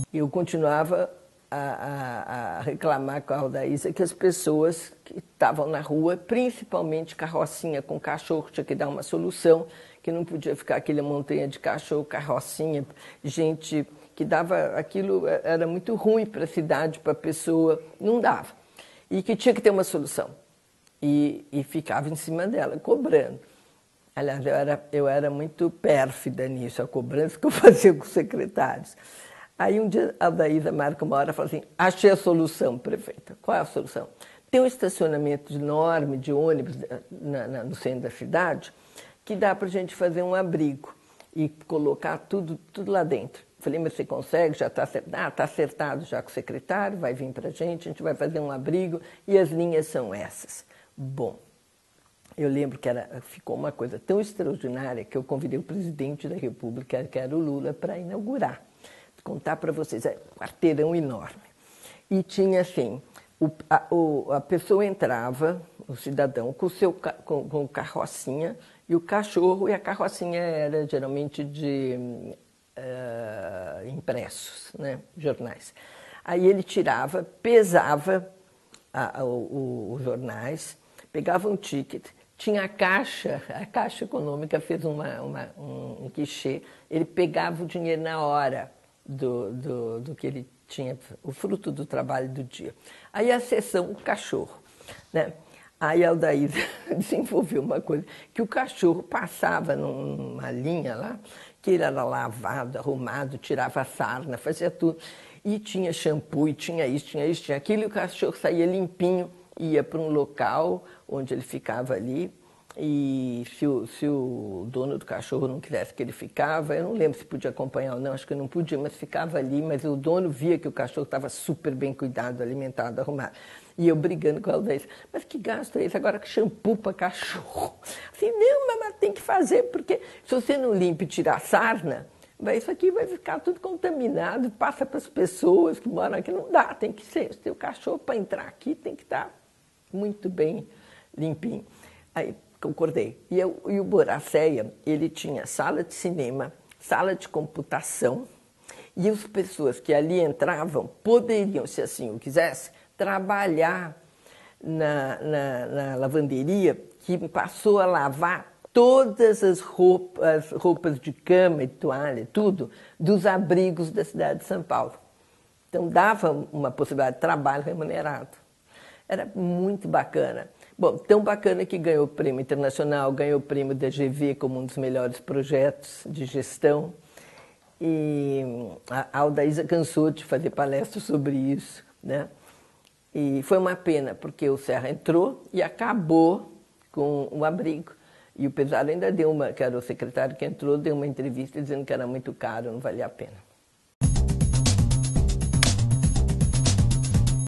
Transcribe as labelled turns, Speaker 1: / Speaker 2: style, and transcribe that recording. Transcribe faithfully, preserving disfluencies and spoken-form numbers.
Speaker 1: eu continuava a, a, a reclamar com a Aldaísa que as pessoas que estavam na rua, principalmente carrocinha com cachorro, tinha que dar uma solução, que não podia ficar aquela montanha de cachorro, carrocinha, gente que dava, aquilo era muito ruim para a cidade, para a pessoa, não dava. E que tinha que ter uma solução. E, e ficava em cima dela, cobrando. Aliás, eu era, eu era muito pérfida nisso, a cobrança que eu fazia com os secretários. Aí um dia a Aldaísa marca uma hora e fala assim, achei a solução, prefeita. Qual é a solução? Tem um estacionamento enorme de ônibus na, na, no centro da cidade que dá para a gente fazer um abrigo e colocar tudo, tudo lá dentro. Falei, mas você consegue? Já está acertado? Ah, está acertado já com o secretário, vai vir para a gente, a gente vai fazer um abrigo e as linhas são essas. Bom, eu lembro que era, ficou uma coisa tão extraordinária que eu convidei o presidente da República, que era o Lula, para inaugurar. Vou contar para vocês, é um quarteirão enorme. E tinha assim, o, a, o, a pessoa entrava, o cidadão, com o seu com, com carrocinha e o cachorro, e a carrocinha era geralmente de uh, impressos, né, jornais. Aí ele tirava, pesava a, a, o, os jornais, pegava um ticket, tinha a caixa, a Caixa Econômica fez uma, uma, um, um guichê, ele pegava o dinheiro na hora do, do, do que ele tinha, o fruto do trabalho do dia. Aí a sessão, o cachorro, né? Aí a Aldaísa desenvolveu uma coisa, que o cachorro passava numa linha lá, que ele era lavado, arrumado, tirava a sarna, fazia tudo. E tinha shampoo, e tinha isso, tinha isso, tinha aquilo, e o cachorro saía limpinho, ia para um local onde ele ficava ali, e se o, se o dono do cachorro não quisesse que ele ficava, eu não lembro se podia acompanhar ou não, acho que não podia, mas ficava ali, mas o dono via que o cachorro estava super bem cuidado, alimentado, arrumado. E eu brigando com a Aldaísa, mas que gasto é esse agora que shampoo para cachorro? Assim, não, mas tem que fazer, porque se você não limpa e tirar a sarna, isso aqui vai ficar tudo contaminado, passa para as pessoas que moram aqui, não dá, tem que ser, se o cachorro para entrar aqui tem que estar muito bem limpinho. Aí concordei. E, eu, e o Boracéia, ele tinha sala de cinema, sala de computação, e as pessoas que ali entravam poderiam, se assim o quisesse, trabalhar na, na, na lavanderia, que passou a lavar todas as roupas, roupas de cama e toalha, tudo, dos abrigos da cidade de São Paulo. Então, dava uma possibilidade de trabalho remunerado. Era muito bacana. Bom, tão bacana que ganhou o prêmio internacional, ganhou o prêmio da G V como um dos melhores projetos de gestão. E a Aldaísa cansou de fazer palestras sobre isso, né? E foi uma pena, porque o Serra entrou e acabou com o abrigo. E o Pesaro ainda deu uma, que era o secretário que entrou, deu uma entrevista dizendo que era muito caro, não valia a pena.